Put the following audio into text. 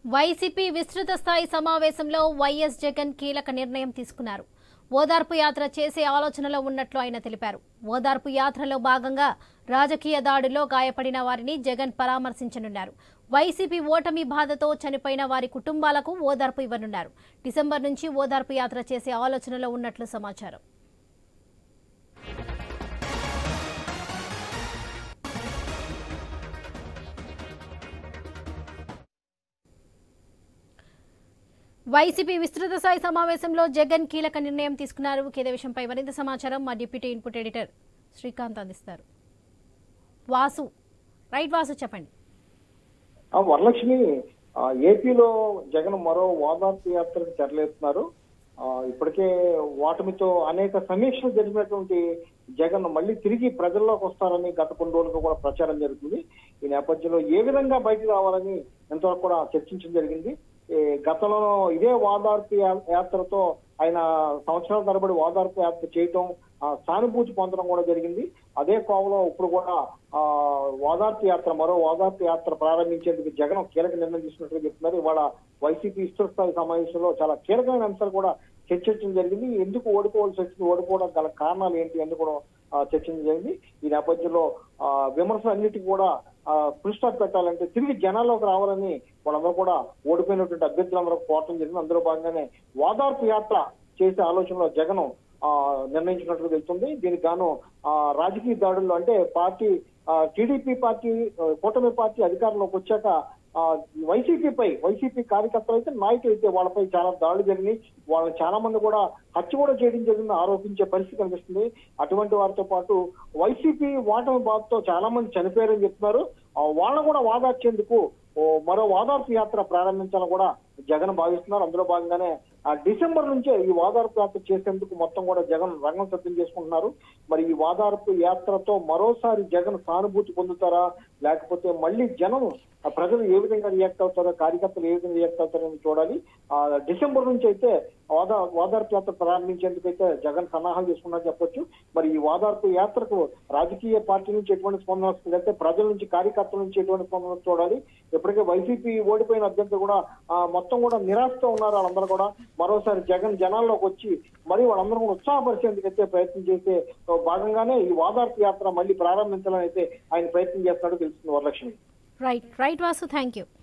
YCP విస్తృత స్థాయి సమావేశంలో వైఎస్ జగన్ కీలక నిర్ణయం తీసుకున్నారు. ఓదార్పు యాత్ర చేసే ఆలోచనలో ఉన్నట్లు ఆయన తెలిపారు. ఓదార్పు యాత్రలో భాగంగా రాజకీయ దాడిలో గాయపడిన వారిని జగన్ పరామర్శించనున్నారు. వైసీపీ ఓటమి బాధతో చనిపోయిన వారి కుటుంబాలకు ఓదార్పు ఇవ్వనున్నారు. డిసెంబర్ నుంచి ఓదార్పు యాత్ర చేసే ఆలోచనలో ఉన్నట్లు సమాచారం. వైసీపీ విస్తృత స్థాయి సమావేశంలో జగన్ కీలక నిర్ణయం తీసుకున్నారు. ఇదే విషయంపై మరింత సమాచారం మా డిప్యూటీ ఇన్పుట్ ఎడిటర్ శ్రీకాంత్ అందిస్తారు. వాసు చెప్పండి. వరలక్ష్మి, ఏపీలో జగన్ మరో ఓదార్పు యాత్రకు తెరలేస్తున్నారు. ఇప్పటికే ఓటమితో అనేక సమీక్షలు జరిగినటువంటి జగన్ మళ్ళీ తిరిగి ప్రజల్లోకి వస్తారని గత కొన్ని రోజులుగా కూడా ప్రచారం జరుగుతుంది. ఈ నేపథ్యంలో ఏ విధంగా బయటకు రావాలని ఎంతవరకు కూడా చర్చించడం జరిగింది. గతంలో ఇదే ఓదార్పు యాత్రతో ఆయన సంవత్సరాల తరబడి ఓదార్పు యాత్ర చేయటం, సానుభూతి పొందడం కూడా జరిగింది. అదే కోవలో ఇప్పుడు కూడా మరో ఓదార్పు యాత్ర ప్రారంభించేందుకు జగన్ కీలక నిర్ణయం తీసుకున్నట్టుగా చెప్తున్నారు. ఇవాళ వైసీపీ విస్తృత స్థాయి సమావేశంలో చాలా కీలకమైన అంశాలు కూడా చర్చించడం జరిగింది. ఎందుకు ఓడిపోవాల్సి వచ్చింది, ఓడిపోవడం గల కారణాలు ఏంటి అని కూడా చర్చించడం జరిగింది. ఈ నేపథ్యంలో విమర్శలు అన్నిటికీ కూడా ఫుల్ స్టాప్ పెట్టాలంటే తిరిగి జనాల్లోకి రావాలని వాళ్ళందరూ కూడా ఓడిపోయినటువంటి అభ్యర్థులందరూ కోరటం జరిగింది. అందులో భాగంగానే ఓదార్పు యాత్ర చేసే ఆలోచనలో జగన్ నిర్ణయించినట్టుగా తెలుస్తుంది. దీనికి గాను రాజకీయ దాడుల్లో అంటే టీడీపీ పార్టీ కూటమి పార్టీ అధికారంలోకి వచ్చాక వైసీపీ కార్యకర్తలు అయితే నాయకులు అయితే వాళ్ళపై చాలా దాడులు జరిగినాయి. వాళ్ళని చాలా మంది కూడా హత్య కూడా చేయడం జరిగింది ఆరోపించే పరిస్థితి కనిపిస్తుంది. అటువంటి వారితో పాటు వైసీపీ ఓటమి బాధతో చాలా మంది చనిపోయారని చెప్తున్నారు. వాళ్ళను కూడా వాదార్చేందుకు మరో ఓదార్పు యాత్ర ప్రారంభించాలని కూడా జగన్ భావిస్తున్నారు. అందులో భాగంగానే డిసెంబర్ నుంచే ఈ ఓదార్పు యాత్ర చేసేందుకు మొత్తం కూడా జగన్ రంగం సిద్ధం చేసుకుంటున్నారు. మరి ఈ ఓదార్పు యాత్రతో మరోసారి జగన్ సానుభూతి పొందుతారా, లేకపోతే మళ్ళీ జనం ప్రజలు ఏ విధంగా రియాక్ట్ అవుతారో, కార్యకర్తలు ఏ విధంగా రియాక్ట్ అవుతారని చూడాలి. డిసెంబర్ నుంచి అయితే ఓదార్పు యాత్ర ప్రారంభించేందుకు అయితే జగన్ సన్నాహాలు చేసుకున్నారని చెప్పొచ్చు. మరి ఈ ఓదార్పు యాత్రకు రాజకీయ పార్టీ నుంచి ఎటువంటి స్పందన వస్తుంది, అయితే ప్రజల నుంచి కార్యకర్తల నుంచి ఎటువంటి స్పందన చూడాలి. ఇప్పటికే వైసీపీ ఓడిపోయిన అభ్యర్థులు కూడా మొత్తం కూడా నిరాశతో ఉన్నారు. వాళ్ళందరూ కూడా మరోసారి జగన్ జనాల్లోకి వచ్చి మరి వాళ్ళందరూ కూడా ఉత్సాహపరిచేందుకు అయితే ప్రయత్నం చేసే భాగంగానే ఈ ఓదార్పు యాత్ర మళ్ళీ ప్రారంభించాలని అయితే ఆయన ప్రయత్నం చేస్తున్నాడు తెలుస్తుంది. Varalakshmi. Right Vasu, thank you.